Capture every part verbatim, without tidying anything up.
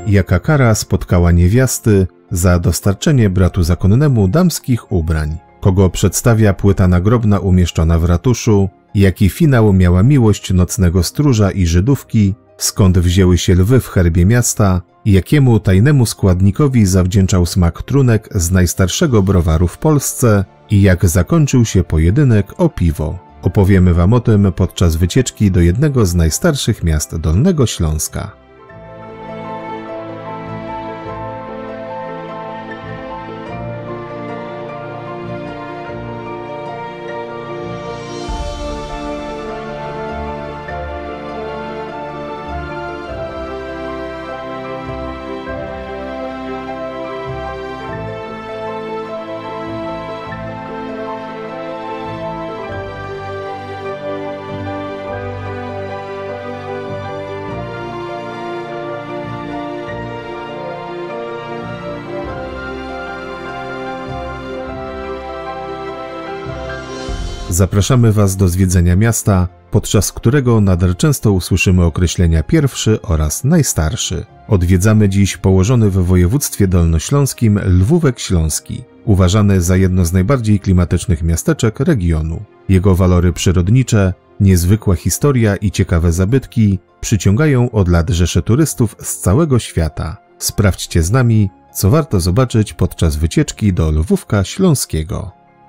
Jaka kara spotkała niewiasty za dostarczenie bratu zakonnemu damskich ubrań? Kogo przedstawia płyta nagrobna umieszczona w ratuszu? Jaki finał miała miłość nocnego stróża i Żydówki? Skąd wzięły się lwy w herbie miasta? Jakiemu tajnemu składnikowi zawdzięczał smak trunek z najstarszego browaru w Polsce? I jak zakończył się pojedynek o piwo? Opowiemy Wam o tym podczas wycieczki do jednego z najstarszych miast Dolnego Śląska. Zapraszamy Was do zwiedzenia miasta, podczas którego nader często usłyszymy określenia pierwszy oraz najstarszy. Odwiedzamy dziś położony w województwie dolnośląskim Lwówek Śląski, uważany za jedno z najbardziej klimatycznych miasteczek regionu. Jego walory przyrodnicze, niezwykła historia i ciekawe zabytki przyciągają od lat rzesze turystów z całego świata. Sprawdźcie z nami, co warto zobaczyć podczas wycieczki do Lwówka Śląskiego.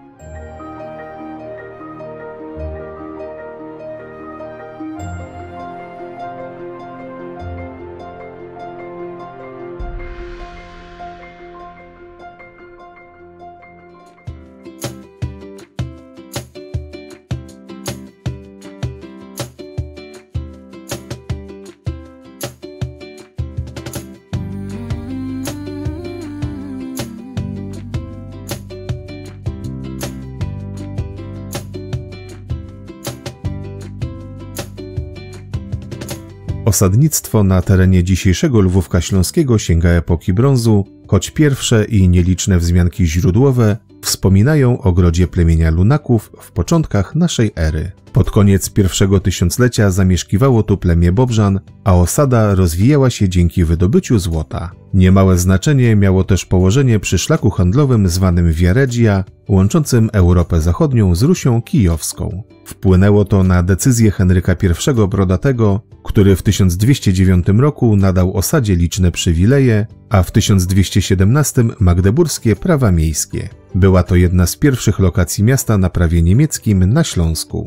Osadnictwo na terenie dzisiejszego Lwówka Śląskiego sięga epoki brązu, choć pierwsze i nieliczne wzmianki źródłowe wspominają o grodzie plemienia Lunaków w początkach naszej ery. Pod koniec pierwszego tysiąclecia zamieszkiwało tu plemię Bobrzan, a osada rozwijała się dzięki wydobyciu złota. Niemałe znaczenie miało też położenie przy szlaku handlowym zwanym Via Regia, łączącym Europę Zachodnią z Rusią Kijowską. Wpłynęło to na decyzję Henryka pierwszego Brodatego, który w tysiąc dwieście dziewiątym roku nadał osadzie liczne przywileje, a w tysiąc dwieście siedemnastym magdeburskie prawa miejskie. Była to jedna z pierwszych lokacji miasta na prawie niemieckim na Śląsku.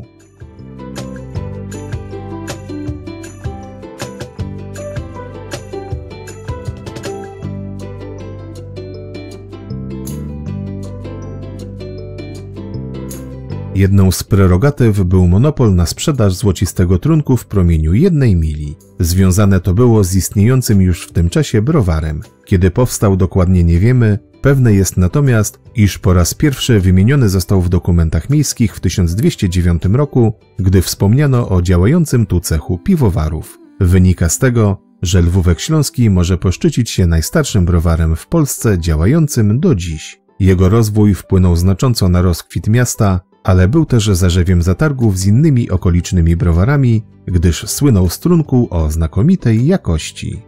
Jedną z prerogatyw był monopol na sprzedaż złocistego trunku w promieniu jednej mili. Związane to było z istniejącym już w tym czasie browarem. Kiedy powstał, dokładnie nie wiemy, pewne jest natomiast, iż po raz pierwszy wymieniony został w dokumentach miejskich w tysiąc dwieście dziewiątym roku, gdy wspomniano o działającym tu cechu piwowarów. Wynika z tego, że Lwówek Śląski może poszczycić się najstarszym browarem w Polsce działającym do dziś. Jego rozwój wpłynął znacząco na rozkwit miasta, ale był też zarzewiem zatargów z innymi okolicznymi browarami, gdyż słynął z trunku o znakomitej jakości.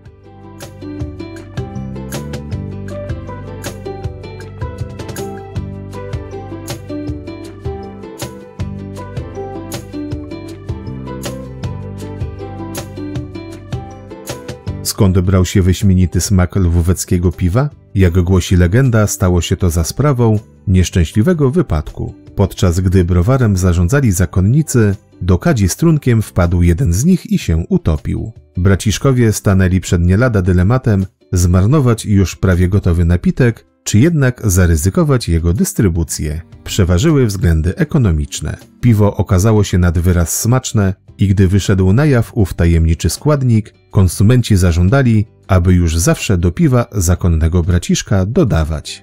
Skąd brał się wyśmienity smak lwóweckiego piwa? Jak głosi legenda, stało się to za sprawą nieszczęśliwego wypadku. Podczas gdy browarem zarządzali zakonnicy, do kadzi z trunkiem wpadł jeden z nich i się utopił. Braciszkowie stanęli przed nie lada dylematem zmarnować już prawie gotowy napitek, czy jednak zaryzykować jego dystrybucję. Przeważyły względy ekonomiczne. Piwo okazało się nad wyraz smaczne i gdy wyszedł na jaw ów tajemniczy składnik, konsumenci zażądali, aby już zawsze do piwa zakonnego braciszka dodawać.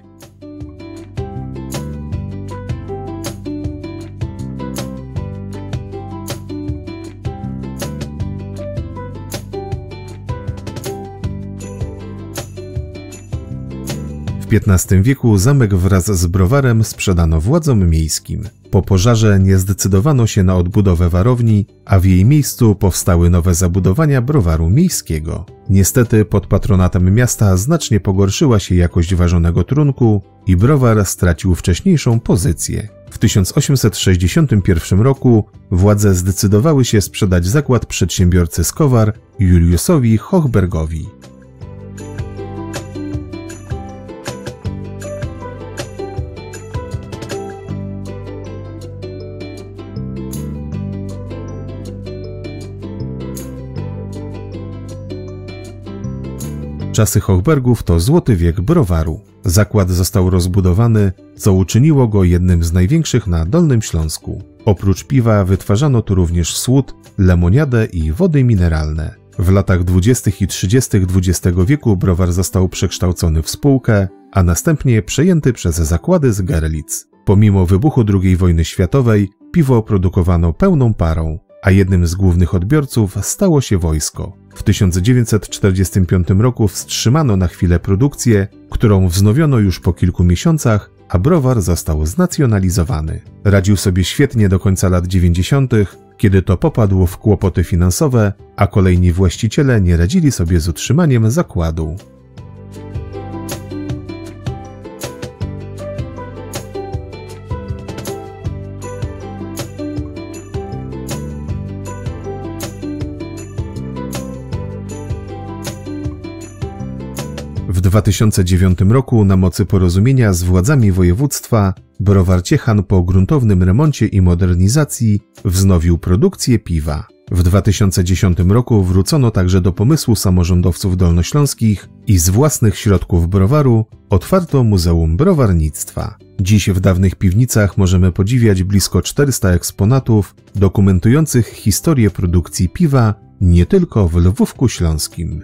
W piętnastym wieku zamek wraz z browarem sprzedano władzom miejskim. Po pożarze nie zdecydowano się na odbudowę warowni, a w jej miejscu powstały nowe zabudowania browaru miejskiego. Niestety pod patronatem miasta znacznie pogorszyła się jakość ważonego trunku i browar stracił wcześniejszą pozycję. W tysiąc osiemset sześćdziesiątym pierwszym roku władze zdecydowały się sprzedać zakład przedsiębiorcy z Kowar Juliusowi Hochbergowi. Czasy Hochbergów to złoty wiek browaru. Zakład został rozbudowany, co uczyniło go jednym z największych na Dolnym Śląsku. Oprócz piwa wytwarzano tu również słód, lemoniadę i wody mineralne. W latach dwudziestych i trzydziestych dwudziestego wieku browar został przekształcony w spółkę, a następnie przejęty przez zakłady z Görlitz. Pomimo wybuchu drugiej wojny światowej piwo produkowano pełną parą, a jednym z głównych odbiorców stało się wojsko. W tysiąc dziewięćset czterdziestym piątym roku wstrzymano na chwilę produkcję, którą wznowiono już po kilku miesiącach, a browar został znacjonalizowany. Radził sobie świetnie do końca lat dziewięćdziesiątych, kiedy to popadł w kłopoty finansowe, a kolejni właściciele nie radzili sobie z utrzymaniem zakładu. W dwa tysiące dziewiątym roku na mocy porozumienia z władzami województwa browar Ciechan po gruntownym remoncie i modernizacji wznowił produkcję piwa. W dwa tysiące dziesiątym roku wrócono także do pomysłu samorządowców dolnośląskich i z własnych środków browaru otwarto Muzeum Browarnictwa. Dziś w dawnych piwnicach możemy podziwiać blisko czterysta eksponatów dokumentujących historię produkcji piwa nie tylko w Lwówku Śląskim.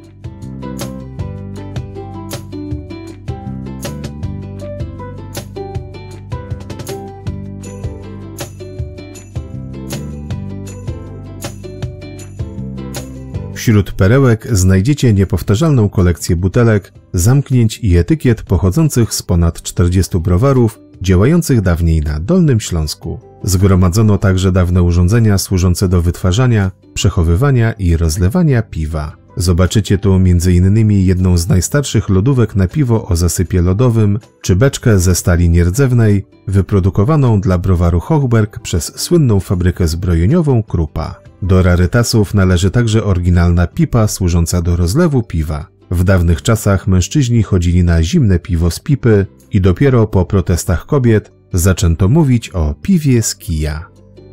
Wśród perełek znajdziecie niepowtarzalną kolekcję butelek, zamknięć i etykiet pochodzących z ponad czterdziestu browarów działających dawniej na Dolnym Śląsku. Zgromadzono także dawne urządzenia służące do wytwarzania, przechowywania i rozlewania piwa. Zobaczycie tu między innymi jedną z najstarszych lodówek na piwo o zasypie lodowym, czy beczkę ze stali nierdzewnej, wyprodukowaną dla browaru Hochberg przez słynną fabrykę zbrojeniową Krupa. Do rarytasów należy także oryginalna pipa służąca do rozlewu piwa. W dawnych czasach mężczyźni chodzili na zimne piwo z pipy i dopiero po protestach kobiet zaczęto mówić o piwie z kija.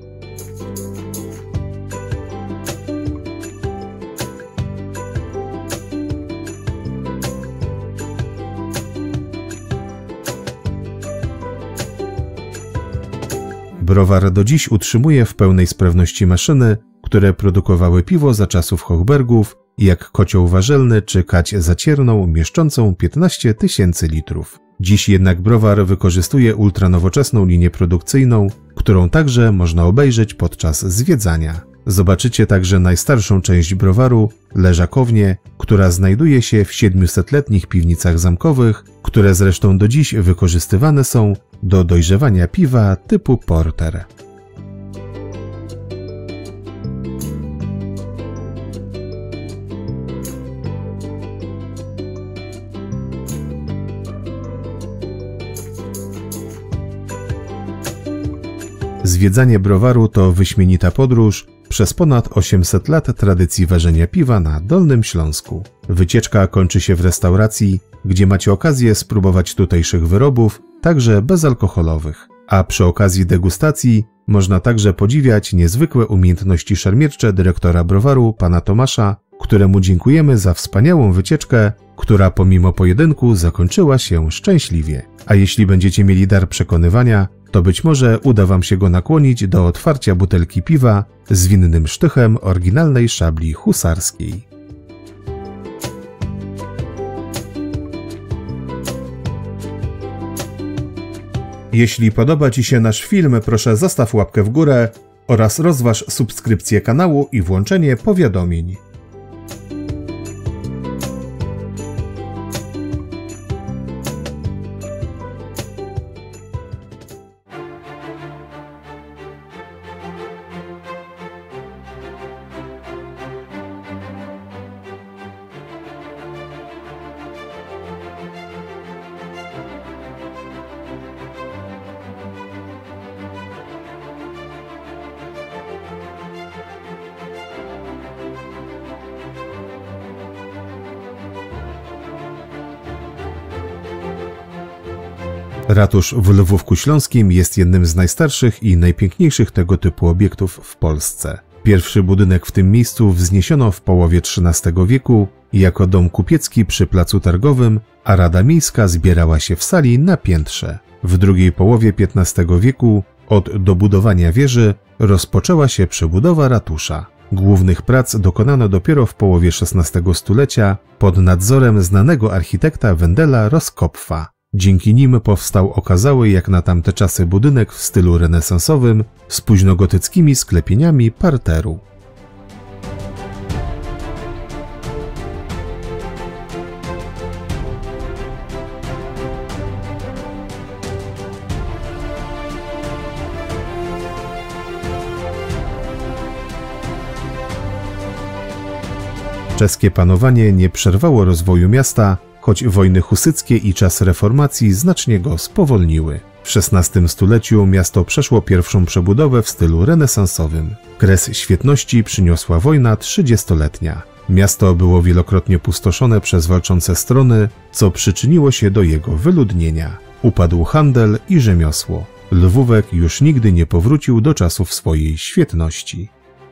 Browar do dziś utrzymuje w pełnej sprawności maszyny, które produkowały piwo za czasów Hochbergów, jak kocioł warzelny czy kać zacierną mieszczącą piętnaście tysięcy litrów. Dziś jednak browar wykorzystuje ultranowoczesną linię produkcyjną, którą także można obejrzeć podczas zwiedzania. Zobaczycie także najstarszą część browaru, leżakownię, która znajduje się w siedmiusetletnich piwnicach zamkowych, które zresztą do dziś wykorzystywane są do dojrzewania piwa typu porter. Zwiedzanie browaru to wyśmienita podróż przez ponad osiemset lat tradycji ważenia piwa na Dolnym Śląsku. Wycieczka kończy się w restauracji, gdzie macie okazję spróbować tutejszych wyrobów, także bezalkoholowych. A przy okazji degustacji można także podziwiać niezwykłe umiejętności szermiercze dyrektora browaru, pana Tomasza, któremu dziękujemy za wspaniałą wycieczkę, która pomimo pojedynku zakończyła się szczęśliwie. A jeśli będziecie mieli dar przekonywania, to być może uda wam się go nakłonić do otwarcia butelki piwa z winnym sztychem oryginalnej szabli husarskiej. Jeśli podoba ci się nasz film, proszę zostaw łapkę w górę oraz rozważ subskrypcję kanału i włączenie powiadomień. Ratusz w Lwówku Śląskim jest jednym z najstarszych i najpiękniejszych tego typu obiektów w Polsce. Pierwszy budynek w tym miejscu wzniesiono w połowie trzynastego wieku jako dom kupiecki przy placu targowym, a Rada Miejska zbierała się w sali na piętrze. W drugiej połowie piętnastego wieku od dobudowania wieży rozpoczęła się przebudowa ratusza. Głównych prac dokonano dopiero w połowie szesnastego stulecia pod nadzorem znanego architekta Wendela Roskopfa. Dzięki nim powstał okazały jak na tamte czasy budynek w stylu renesansowym z późnogotyckimi sklepieniami parteru. Czeskie panowanie nie przerwało rozwoju miasta, choć wojny husyckie i czas reformacji znacznie go spowolniły. W szesnastym stuleciu miasto przeszło pierwszą przebudowę w stylu renesansowym. Kres świetności przyniosła wojna trzydziestoletnia. Miasto było wielokrotnie pustoszone przez walczące strony, co przyczyniło się do jego wyludnienia. Upadł handel i rzemiosło. Lwówek już nigdy nie powrócił do czasów swojej świetności.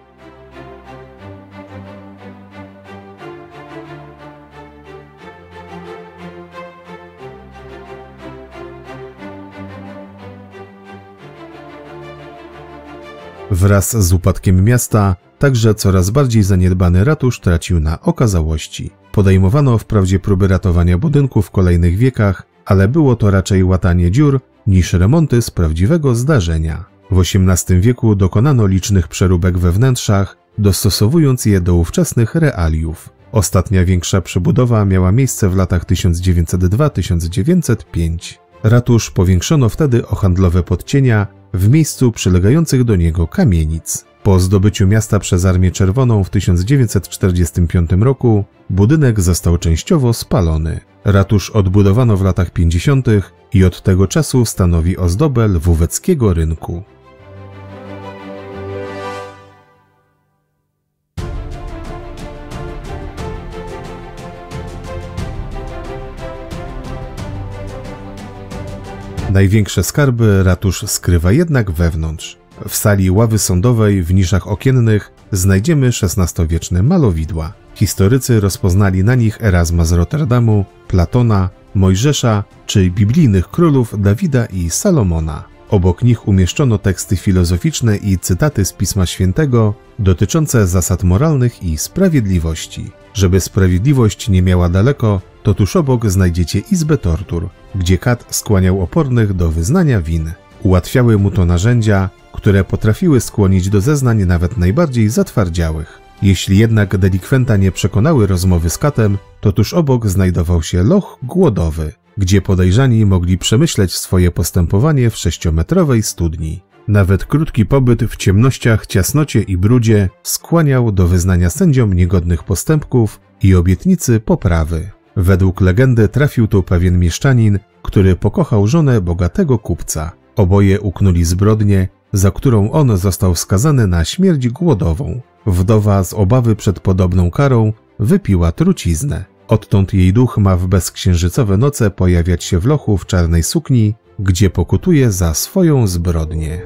Wraz z upadkiem miasta także coraz bardziej zaniedbany ratusz tracił na okazałości. Podejmowano wprawdzie próby ratowania budynku w kolejnych wiekach, ale było to raczej łatanie dziur niż remonty z prawdziwego zdarzenia. W osiemnastym wieku dokonano licznych przeróbek we wnętrzach, dostosowując je do ówczesnych realiów. Ostatnia większa przebudowa miała miejsce w latach tysiąc dziewięćset drugi do tysiąc dziewięćset piątego. Ratusz powiększono wtedy o handlowe podcienia w miejscu przylegających do niego kamienic. Po zdobyciu miasta przez Armię Czerwoną w tysiąc dziewięćset czterdziestym piątym roku budynek został częściowo spalony. Ratusz odbudowano w latach pięćdziesiątych i od tego czasu stanowi ozdobę lwóweckiego rynku. Największe skarby ratusz skrywa jednak wewnątrz. W sali ławy sądowej w niszach okiennych znajdziemy szesnastowieczne malowidła. Historycy rozpoznali na nich Erazma z Rotterdamu, Platona, Mojżesza czy biblijnych królów Dawida i Salomona. Obok nich umieszczono teksty filozoficzne i cytaty z Pisma Świętego dotyczące zasad moralnych i sprawiedliwości. Żeby sprawiedliwość nie miała daleko, to tuż obok znajdziecie izbę tortur, gdzie kat skłaniał opornych do wyznania win. Ułatwiały mu to narzędzia, które potrafiły skłonić do zeznań nawet najbardziej zatwardziałych. Jeśli jednak delikwenta nie przekonały rozmowy z katem, to tuż obok znajdował się loch głodowy, gdzie podejrzani mogli przemyśleć swoje postępowanie w sześciometrowej studni. Nawet krótki pobyt w ciemnościach, ciasnocie i brudzie skłaniał do wyznania sędziom niegodnych postępków i obietnicy poprawy. Według legendy trafił tu pewien mieszczanin, który pokochał żonę bogatego kupca. Oboje uknuli zbrodnię, za którą on został skazany na śmierć głodową. Wdowa z obawy przed podobną karą wypiła truciznę. Odtąd jej duch ma w bezksiężycowe noce pojawiać się w lochu w czarnej sukni, gdzie pokutuje za swoją zbrodnię.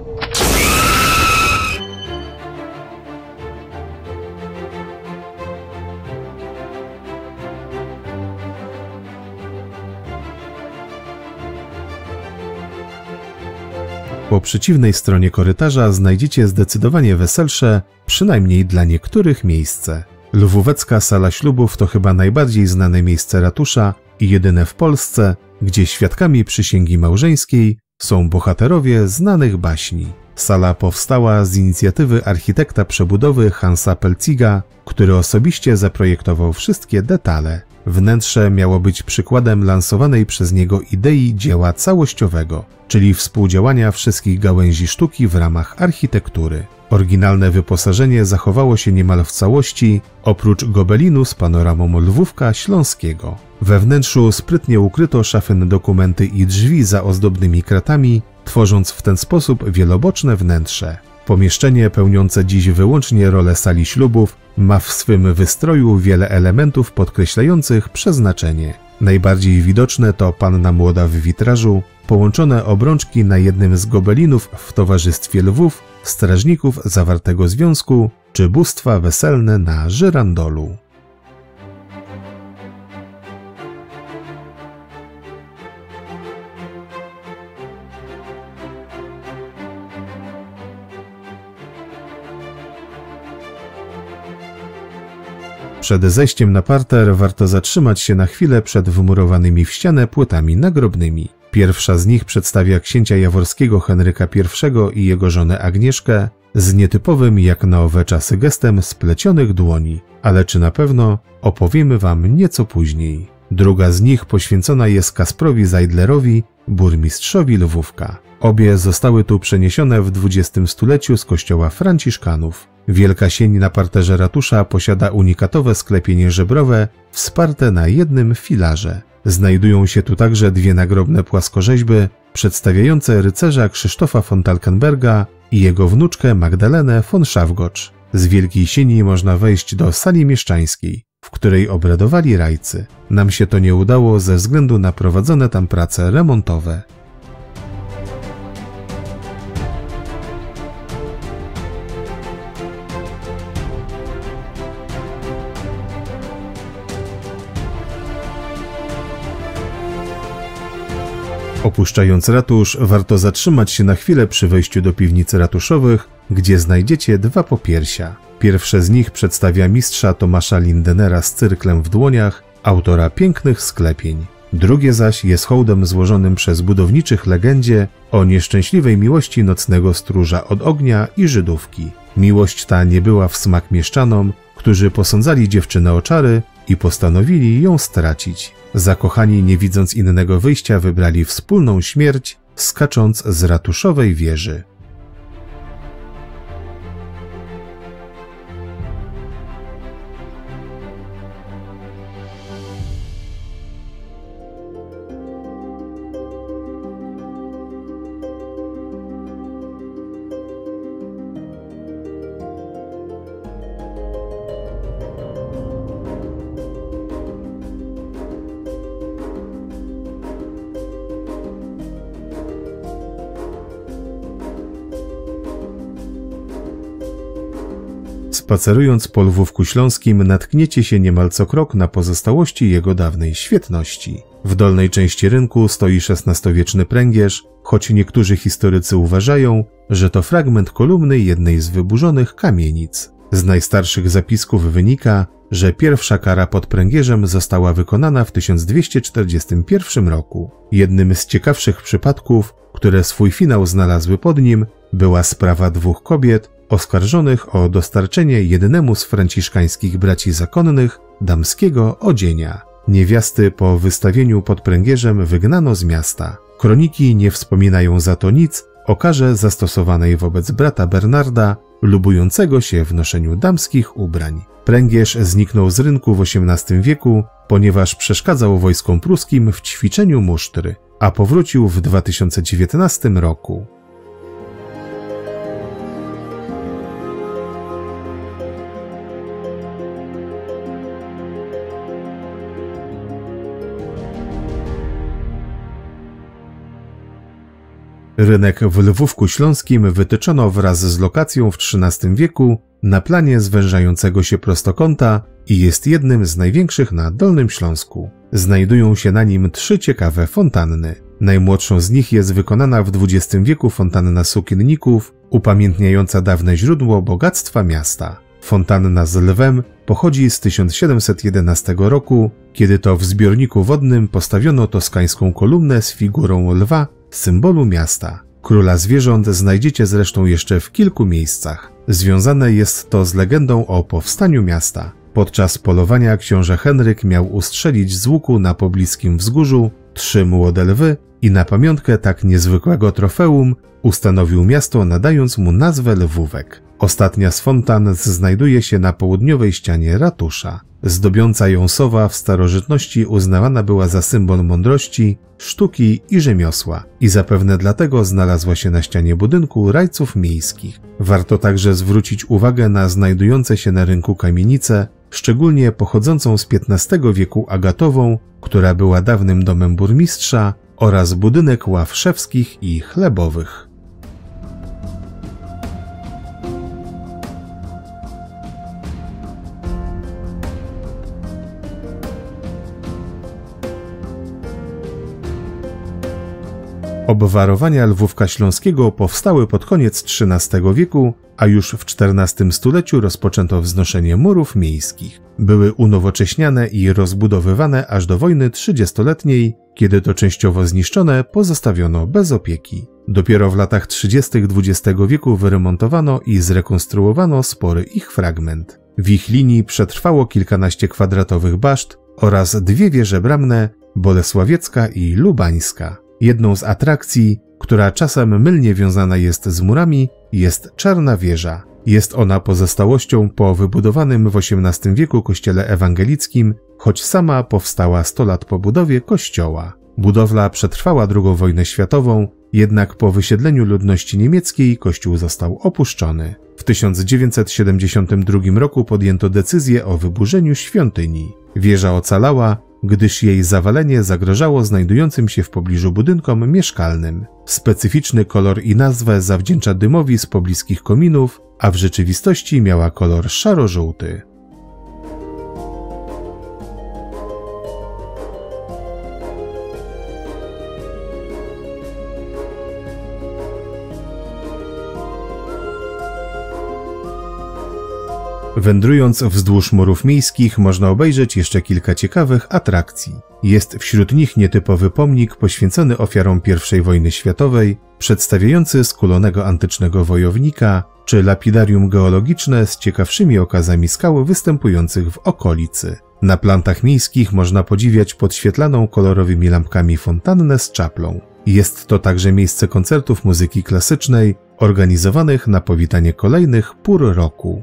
Po przeciwnej stronie korytarza znajdziecie zdecydowanie weselsze, przynajmniej dla niektórych, miejsce. Lwówecka sala ślubów to chyba najbardziej znane miejsce ratusza i jedyne w Polsce, gdzie świadkami przysięgi małżeńskiej są bohaterowie znanych baśni. Sala powstała z inicjatywy architekta przebudowy Hansa Pelziga, który osobiście zaprojektował wszystkie detale. Wnętrze miało być przykładem lansowanej przez niego idei dzieła całościowego, czyli współdziałania wszystkich gałęzi sztuki w ramach architektury. Oryginalne wyposażenie zachowało się niemal w całości, oprócz gobelinu z panoramą Lwówka Śląskiego. We wnętrzu sprytnie ukryto szafy na dokumenty i drzwi za ozdobnymi kratami, tworząc w ten sposób wieloboczne wnętrze. Pomieszczenie pełniące dziś wyłącznie rolę sali ślubów ma w swym wystroju wiele elementów podkreślających przeznaczenie. Najbardziej widoczne to Panna Młoda w witrażu, połączone obrączki na jednym z gobelinów w towarzystwie lwów, strażników zawartego związku, czy bóstwa weselne na żyrandolu. Przed zejściem na parter warto zatrzymać się na chwilę przed wmurowanymi w ścianę płytami nagrobnymi. Pierwsza z nich przedstawia księcia jaworskiego Henryka pierwszego i jego żonę Agnieszkę z nietypowym jak na owe czasy gestem splecionych dłoni, ale czy na pewno, opowiemy wam nieco później. Druga z nich poświęcona jest Kasprowi Zajdlerowi, burmistrzowi Lwówka. Obie zostały tu przeniesione w dwudziestym stuleciu z kościoła franciszkanów. Wielka sień na parterze ratusza posiada unikatowe sklepienie żebrowe wsparte na jednym filarze. Znajdują się tu także dwie nagrobne płaskorzeźby przedstawiające rycerza Krzysztofa von Talkenberga i jego wnuczkę Magdalenę von Szafgocz. Z Wielkiej Sieni można wejść do sali mieszczańskiej, w której obradowali rajcy. Nam się to nie udało ze względu na prowadzone tam prace remontowe. Opuszczając ratusz, warto zatrzymać się na chwilę przy wejściu do piwnicy ratuszowych, gdzie znajdziecie dwa popiersia. Pierwsze z nich przedstawia mistrza Tomasza Lindenera z cyrklem w dłoniach, autora pięknych sklepień. Drugie zaś jest hołdem złożonym przez budowniczych legendzie o nieszczęśliwej miłości nocnego stróża od ognia i Żydówki. Miłość ta nie była w smak mieszczanom, którzy posądzali dziewczynę o czary i postanowili ją stracić. Zakochani, nie widząc innego wyjścia, wybrali wspólną śmierć, skacząc z ratuszowej wieży. Spacerując po Lwówku Śląskim natkniecie się niemal co krok na pozostałości jego dawnej świetności. W dolnej części rynku stoi szesnastowieczny pręgierz, choć niektórzy historycy uważają, że to fragment kolumny jednej z wyburzonych kamienic. Z najstarszych zapisków wynika, że pierwsza kara pod pręgierzem została wykonana w tysiąc dwieście czterdziestym pierwszym roku. Jednym z ciekawszych przypadków, które swój finał znalazły pod nim, była sprawa dwóch kobiet oskarżonych o dostarczenie jednemu z franciszkańskich braci zakonnych damskiego odzienia. Niewiasty po wystawieniu pod pręgierzem wygnano z miasta. Kroniki nie wspominają za to nic o karze zastosowanej wobec brata Bernarda, lubującego się w noszeniu damskich ubrań. Pręgierz zniknął z rynku w osiemnastym wieku, ponieważ przeszkadzał wojskom pruskim w ćwiczeniu musztry, a powrócił w dwa tysiące dziewiętnastym roku. Rynek w Lwówku Śląskim wytyczono wraz z lokacją w trzynastym wieku na planie zwężającego się prostokąta i jest jednym z największych na Dolnym Śląsku. Znajdują się na nim trzy ciekawe fontanny. Najmłodszą z nich jest wykonana w dwudziestym wieku fontanna Sukienników, upamiętniająca dawne źródło bogactwa miasta. Fontanna z lwem pochodzi z tysiąc siedemset jedenastego roku, kiedy to w zbiorniku wodnym postawiono toskańską kolumnę z figurą lwa, symbolu miasta. Króla zwierząt znajdziecie zresztą jeszcze w kilku miejscach. Związane jest to z legendą o powstaniu miasta. Podczas polowania książę Henryk miał ustrzelić z łuku na pobliskim wzgórzu trzy młode lwy i na pamiątkę tak niezwykłego trofeum ustanowił miasto, nadając mu nazwę Lwówek. Ostatnia z fontan znajduje się na południowej ścianie ratusza. Zdobiąca ją sowa w starożytności uznawana była za symbol mądrości, sztuki i rzemiosła i zapewne dlatego znalazła się na ścianie budynku rajców miejskich. Warto także zwrócić uwagę na znajdujące się na rynku kamienice szczególnie pochodzącą z piętnastego wieku Agatową, która była dawnym domem burmistrza, oraz budynek ław szewskich i chlebowych. Obwarowania Lwówka Śląskiego powstały pod koniec trzynastego wieku, a już w czternastym stuleciu rozpoczęto wznoszenie murów miejskich. Były unowocześniane i rozbudowywane aż do wojny trzydziestoletniej, kiedy to częściowo zniszczone pozostawiono bez opieki. Dopiero w latach trzydziestych dwudziestego wieku wyremontowano i zrekonstruowano spory ich fragment. W ich linii przetrwało kilkanaście kwadratowych baszt oraz dwie wieże bramne, Bolesławiecka i Lubańska. Jedną z atrakcji, która czasem mylnie wiązana jest z murami, jest Czarna Wieża. Jest ona pozostałością po wybudowanym w osiemnastym wieku kościele ewangelickim, choć sama powstała sto lat po budowie kościoła. Budowla przetrwała drugą wojnę światową, jednak po wysiedleniu ludności niemieckiej kościół został opuszczony. W tysiąc dziewięćset siedemdziesiątym drugim roku podjęto decyzję o wyburzeniu świątyni. Wieża ocalała, gdyż jej zawalenie zagrażało znajdującym się w pobliżu budynkom mieszkalnym. Specyficzny kolor i nazwę zawdzięcza dymowi z pobliskich kominów, a w rzeczywistości miała kolor szaro-żółty. Wędrując wzdłuż murów miejskich można obejrzeć jeszcze kilka ciekawych atrakcji. Jest wśród nich nietypowy pomnik poświęcony ofiarom pierwszej wojny światowej, przedstawiający skulonego antycznego wojownika, czy lapidarium geologiczne z ciekawszymi okazami skał występujących w okolicy. Na plantach miejskich można podziwiać podświetlaną kolorowymi lampkami fontannę z czaplą. Jest to także miejsce koncertów muzyki klasycznej, organizowanych na powitanie kolejnych pór roku.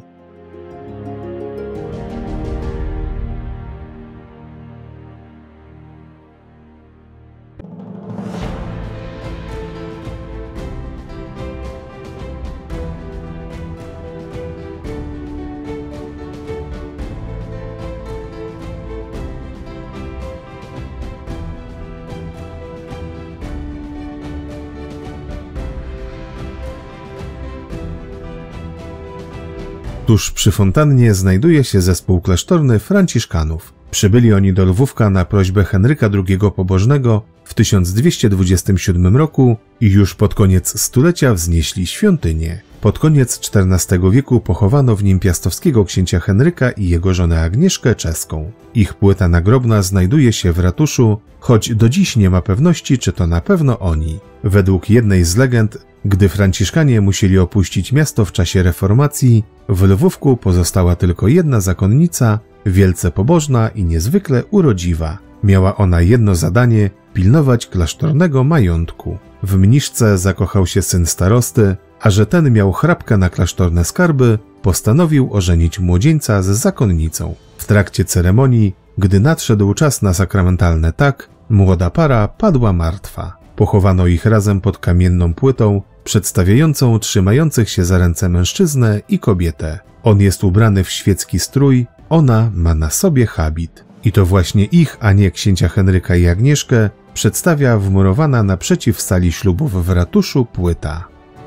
Tuż przy fontannie znajduje się zespół klasztorny Franciszkanów. Przybyli oni do Lwówka na prośbę Henryka drugiego Pobożnego w tysiąc dwieście dwudziestym siódmym roku i już pod koniec stulecia wznieśli świątynię. Pod koniec czternastego wieku pochowano w nim piastowskiego księcia Henryka i jego żonę Agnieszkę Czeską. Ich płyta nagrobna znajduje się w ratuszu, choć do dziś nie ma pewności, czy to na pewno oni. Według jednej z legend, gdy Franciszkanie musieli opuścić miasto w czasie reformacji, w Lwówku pozostała tylko jedna zakonnica, wielce pobożna i niezwykle urodziwa. Miała ona jedno zadanie – pilnować klasztornego majątku. W mniszce zakochał się syn starosty, a że ten miał chrapkę na klasztorne skarby, postanowił ożenić młodzieńca z zakonnicą. W trakcie ceremonii, gdy nadszedł czas na sakramentalne tak, młoda para padła martwa. Pochowano ich razem pod kamienną płytą, przedstawiającą trzymających się za ręce mężczyznę i kobietę. On jest ubrany w świecki strój, ona ma na sobie habit. I to właśnie ich, a nie księcia Henryka i Agnieszkę, przedstawia wmurowana naprzeciw sali ślubów w ratuszu płyta.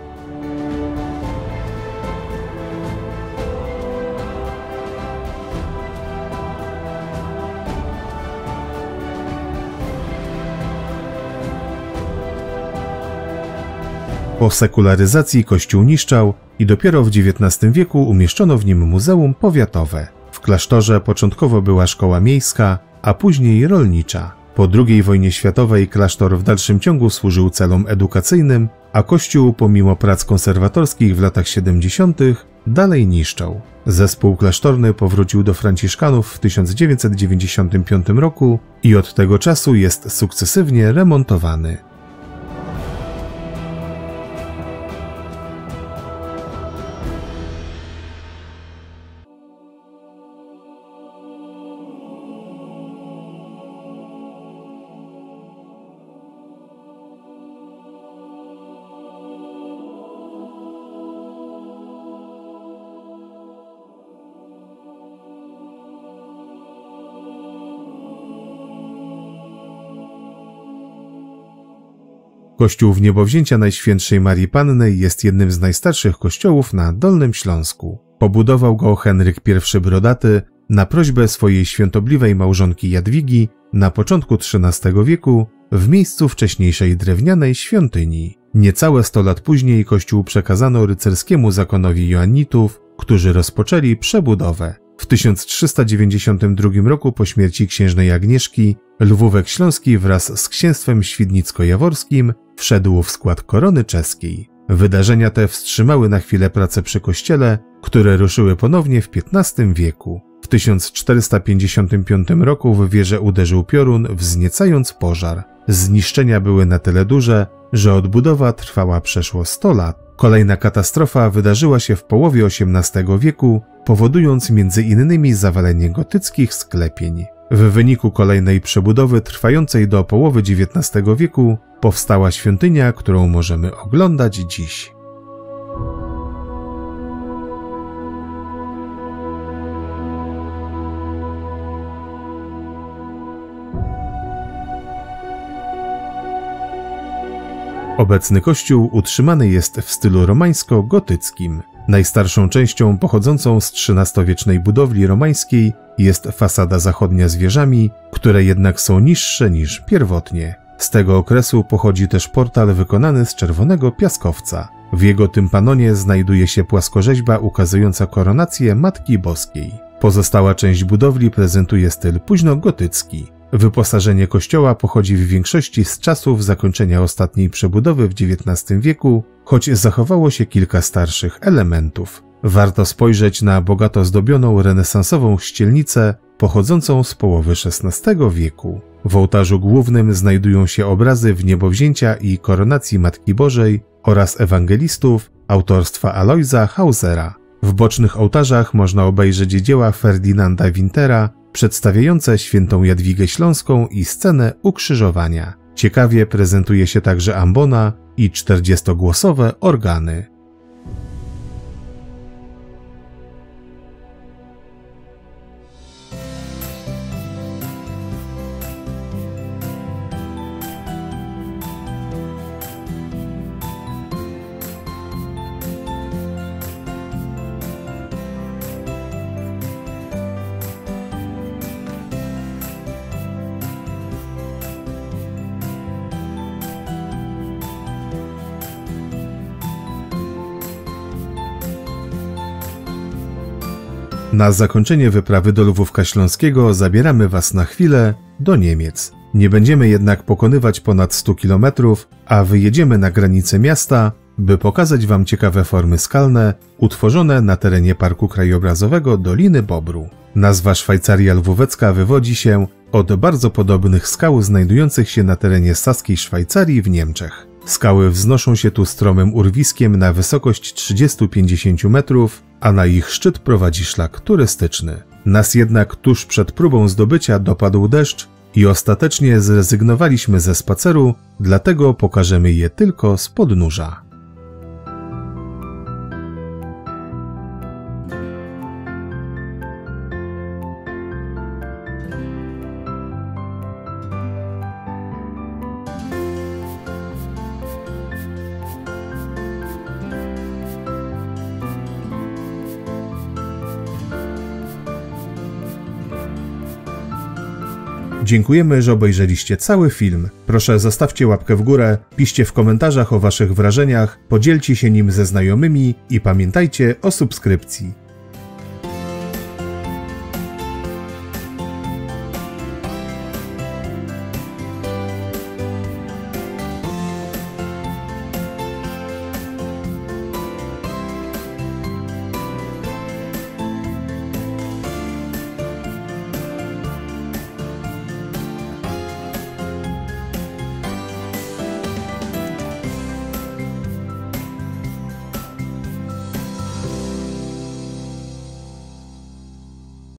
Po sekularyzacji kościół niszczał i dopiero w dziewiętnastym wieku umieszczono w nim muzeum powiatowe. W klasztorze początkowo była szkoła miejska, a później rolnicza. Po drugiej wojnie światowej klasztor w dalszym ciągu służył celom edukacyjnym, a kościół pomimo prac konserwatorskich w latach siedemdziesiątych dalej niszczał. Zespół klasztorny powrócił do Franciszkanów w tysiąc dziewięćset dziewięćdziesiątym piątym roku i od tego czasu jest sukcesywnie remontowany. Kościół Wniebowzięcia Najświętszej Marii Panny jest jednym z najstarszych kościołów na Dolnym Śląsku. Pobudował go Henryk I Brodaty na prośbę swojej świątobliwej małżonki Jadwigi na początku trzynastego wieku w miejscu wcześniejszej drewnianej świątyni. Niecałe sto lat później kościół przekazano rycerskiemu zakonowi Joannitów, którzy rozpoczęli przebudowę. W tysiąc trzysta dziewięćdziesiątym drugim roku po śmierci księżnej Agnieszki Lwówek Śląski wraz z księstwem świdnicko-jaworskim wszedł w skład korony czeskiej. Wydarzenia te wstrzymały na chwilę prace przy kościele, które ruszyły ponownie w piętnastym wieku. W tysiąc czterysta pięćdziesiątym piątym roku w wieżę uderzył piorun, wzniecając pożar. Zniszczenia były na tyle duże, że odbudowa trwała przeszło sto lat. Kolejna katastrofa wydarzyła się w połowie osiemnastego wieku, powodując między innymi zawalenie gotyckich sklepień. W wyniku kolejnej przebudowy trwającej do połowy dziewiętnastego wieku powstała świątynia, którą możemy oglądać dziś. Obecny kościół utrzymany jest w stylu romańsko-gotyckim. Najstarszą częścią pochodzącą z trzynastowiecznej budowli romańskiej jest fasada zachodnia z wieżami, które jednak są niższe niż pierwotnie. Z tego okresu pochodzi też portal wykonany z czerwonego piaskowca. W jego tympanonie znajduje się płaskorzeźba ukazująca koronację Matki Boskiej. Pozostała część budowli prezentuje styl późnogotycki. Wyposażenie kościoła pochodzi w większości z czasów zakończenia ostatniej przebudowy w dziewiętnastym wieku, choć zachowało się kilka starszych elementów. Warto spojrzeć na bogato zdobioną renesansową ścielnicę pochodzącą z połowy szesnastego wieku. W ołtarzu głównym znajdują się obrazy Wniebowzięcia i Koronacji Matki Bożej oraz ewangelistów autorstwa Alojza Hausera. W bocznych ołtarzach można obejrzeć dzieła Ferdynanda Wintera przedstawiające świętą Jadwigę Śląską i scenę ukrzyżowania. Ciekawie prezentuje się także ambona i czterdziestogłosowe organy. Na zakończenie wyprawy do Lwówka Śląskiego zabieramy Was na chwilę do Niemiec. Nie będziemy jednak pokonywać ponad stu kilometrów, a wyjedziemy na granicę miasta, by pokazać Wam ciekawe formy skalne utworzone na terenie Parku Krajobrazowego Doliny Bobru. Nazwa Szwajcaria Lwówecka wywodzi się od bardzo podobnych skał znajdujących się na terenie saskiej Szwajcarii w Niemczech. Skały wznoszą się tu stromym urwiskiem na wysokość trzydzieści do pięćdziesięciu metrów, a na ich szczyt prowadzi szlak turystyczny. Nas jednak tuż przed próbą zdobycia dopadł deszcz i ostatecznie zrezygnowaliśmy ze spaceru, dlatego pokażemy je tylko z podnóża. Dziękujemy, że obejrzeliście cały film. Proszę zostawcie łapkę w górę, piszcie w komentarzach o Waszych wrażeniach, podzielcie się nim ze znajomymi i pamiętajcie o subskrypcji.